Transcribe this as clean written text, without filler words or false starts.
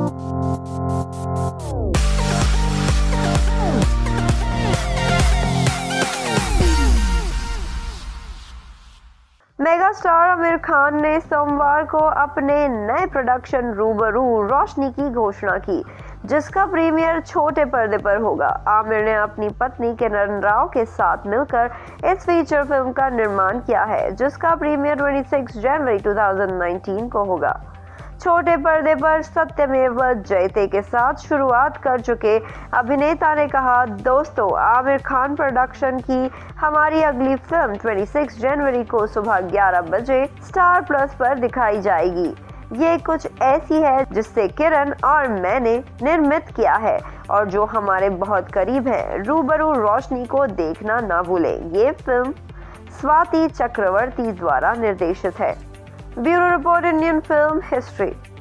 Mega star Aamir Khan ने सोमवार को अपने नए प्रोडक्शन रूबरू रोशनी की घोषणा की, जिसका प्रीमियर छोटे पर्दे पर होगा। आमिर ने अपनी पत्नी किरण राव के साथ मिलकर इस फीचर फिल्म का निर्माण किया है, जिसका प्रीमियर 26 जनवरी 2019 को होगा। छोटे पर्दे पर सत्यमेव जयते के साथ शुरुआत कर चुके अभिनेता ने कहा, दोस्तों, आमिर खान प्रोडक्शन की हमारी अगली फिल्म 26 जनवरी को सुबह 11 बजे स्टार प्लस पर दिखाई जाएगी। ये कुछ ऐसी है जिससे किरण और मैंने निर्मित किया है और जो हमारे बहुत करीब है। रूबरू रोशनी को देखना ना भूलें। ये फिल्म स्वाति चक्रवर्ती द्वारा निर्देशित है। Bureau report, Indian film history.